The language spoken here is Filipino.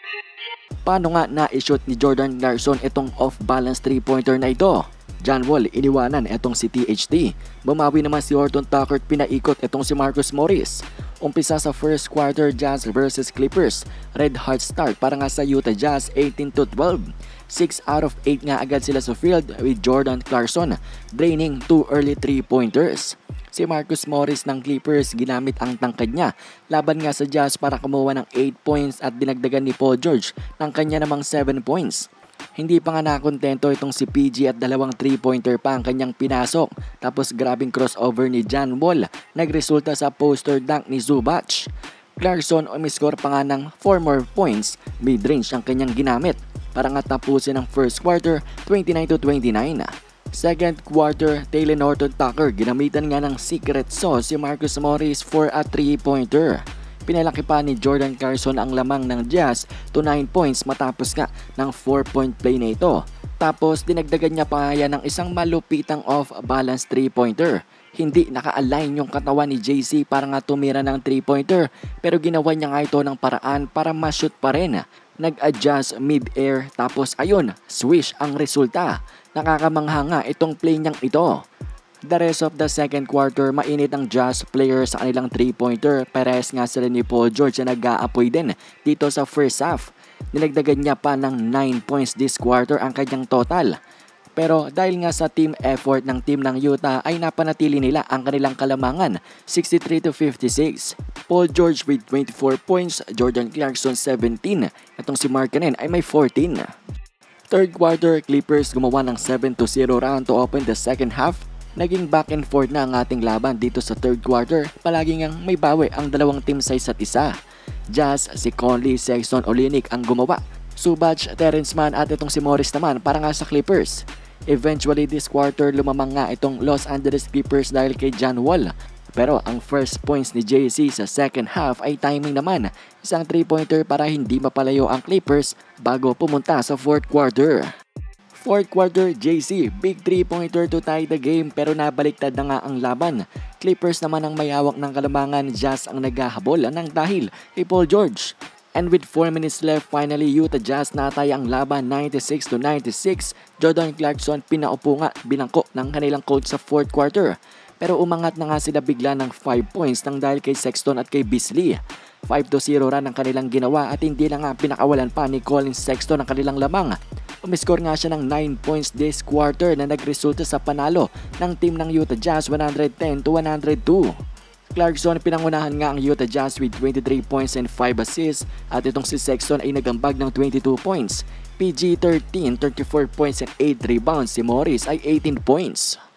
Paano nga na-shoot ni Jordan Clarkson itong off-balance 3-pointer na ito? John Wall iniwanan itong si THT. Bumawi naman si Horton Tucker at pinaikot itong si Marcus Morris. Umpisa sa first quarter, Jazz versus Clippers. Red hot start para nga sa Utah Jazz 18-12. 6 out of 8 nga agad sila sa field with Jordan Clarkson draining 2 early 3-pointers. Si Marcus Morris ng Clippers ginamit ang tangkad niya laban nga sa Jazz para kumuha ng 8 points at dinagdagan ni Paul George ng kanya namang 7 points. Hindi pa nga nakontento itong si PG at dalawang 3-pointer pa ang kanyang pinasok. Tapos grabing crossover ni John Wall nagresulta sa poster dunk ni Zubac. Clarkson umiscore pa nga ng 4 more points, mid-range ang kanyang ginamit para nga tapusin ang first quarter 29-29. Second quarter, Taylor Horton Tucker ginamitan nga ng secret sauce si Marcus Morris for a 3-pointer. Pinalaki pa ni Jordan Clarkson ang lamang ng Jazz to 9 points matapos nga ng 4-point play na ito. Tapos dinagdagan niya pa yan ng isang malupitang off-balance 3-pointer. Hindi naka-align yung katawan ni JC para nga tumira ng 3-pointer pero ginawa niya nga ito ng paraan para ma-shoot pa rin. Nag-adjust mid-air tapos ayun, swish ang resulta. Nakakamangha nga itong play niyang ito. The rest of the second quarter, mainit ang Jazz players sa kanilang 3-pointer. Perez nga sila ni Paul George na nag-aapoy din dito sa first half. Nilagdagan niya pa ng 9 points this quarter ang kanyang total. Pero dahil nga sa team effort ng team ng Utah ay napanatili nila ang kanilang kalamangan 63-56. Paul George with 24 points, Jordan Clarkson 17. Itong si Markkanen ay may 14. Third quarter, Clippers gumawa ng 7-0 run to open the second half. Naging back and forth na ang ating laban dito sa third quarter. Palagi ngang may bawi ang dalawang team sa isa't isa. Jazz, si Conley, Sexton, Olynyk ang gumawa. Zubac, Terrence Mann at itong si Morris naman para nga sa Clippers. Eventually this quarter lumamang nga itong Los Angeles Clippers dahil kay John Wall. Pero ang first points ni JC sa second half ay timing naman. Isang 3-pointer para hindi mapalayo ang Clippers bago pumunta sa fourth quarter. Fourth quarter, JC, big 3-pointer to tie the game pero nabaliktad na nga ang laban. Clippers naman ang may hawak ng kalamangan, Jazz ang naghahabol ng dahil kay Paul George. And with 4 minutes left, finally Utah Jazz natay ang laban 96-96. Jordan Clarkson pinaupo nga binangko ng kanilang coach sa fourth quarter. Pero umangat na nga sila bigla ng 5 points nang dahil kay Sexton at kay Beasley. 5-0 run ang kanilang ginawa at hindi na nga pinakawalan pa ni Colin Sexton ang kanilang lamang. Umiscore nga siya ng 9 points this quarter na nagresulta sa panalo ng team ng Utah Jazz 110-102. Clarkson pinangunahan nga ang Utah Jazz with 23 points and 5 assists at itong si Sexton ay nagambag ng 22 points. PG 13, 34 points and 8 rebounds. Si Morris ay 18 points.